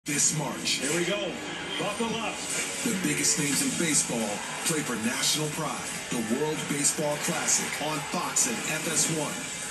This March. Here we go. Buckle up. The biggest names in baseball play for national pride. The World Baseball Classic on Fox and FS1.